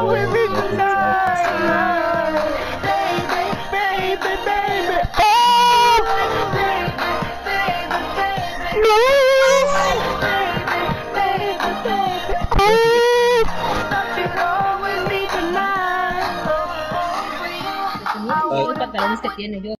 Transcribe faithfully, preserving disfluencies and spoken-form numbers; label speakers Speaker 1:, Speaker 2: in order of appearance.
Speaker 1: roll with me tonight. Baby, baby, baby. Oh! No!
Speaker 2: Los pantalones que tiene yo.